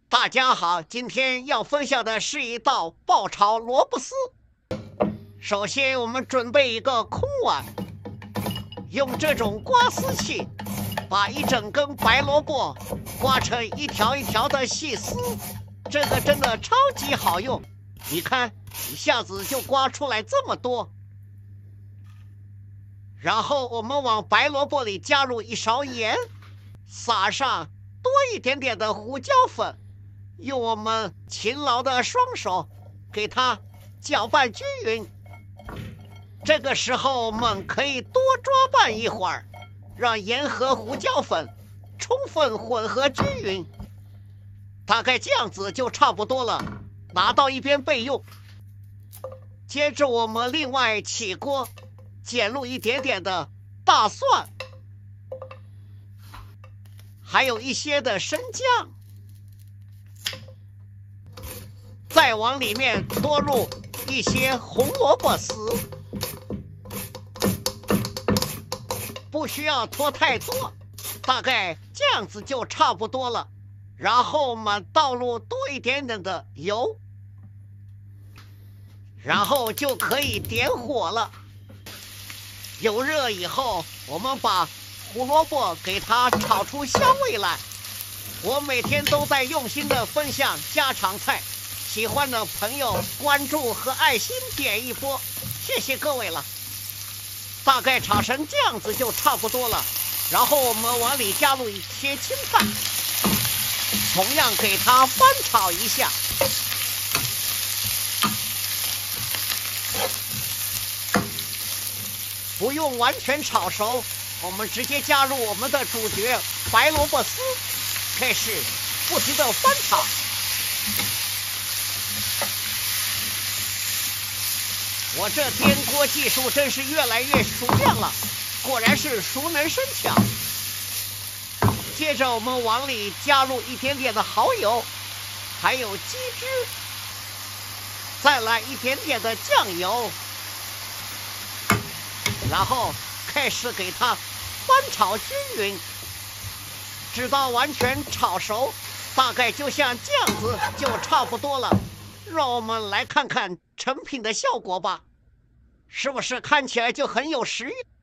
大家好，今天要分享的是一道爆炒萝卜丝。首先，我们准备一个空碗，用这种刮丝器把一整根白萝卜刮成一条一条的细丝，这个真的超级好用。你看，一下子就刮出来这么多。然后我们往白萝卜里加入一勺盐，撒上多一点点的胡椒粉，用我们勤劳的双手给它搅拌均匀。这个时候我们可以多抓拌一会儿，让盐和胡椒粉充分混合均匀。大概这样子就差不多了，拿到一边备用。接着我们另外起锅，剪入一点点的大蒜，还有一些的生姜，再往里面多入一些红萝卜丝，不需要拖太多，大概这样子就差不多了。然后我们倒入多一点点的油，然后就可以点火了。油热以后，我们把胡萝卜给它炒出香味来。我每天都在用心的分享家常菜，喜欢的朋友关注和爱心点一波，谢谢各位了。大概炒成这样子就差不多了，然后我们往里加入一些青菜，同样给它翻炒一下。不用完全炒熟，我们直接加入我们的主角白萝卜丝，开始不停的翻炒。我这颠锅技术真是越来越熟练了，果然是熟能生巧。接着我们往里加入一点点的蚝油，还有鸡汁，再来一点点的酱油，然后开始给它翻炒均匀，直到完全炒熟，大概就像这样子就差不多了。让我们来看看成品的效果吧，是不是看起来就很有食欲？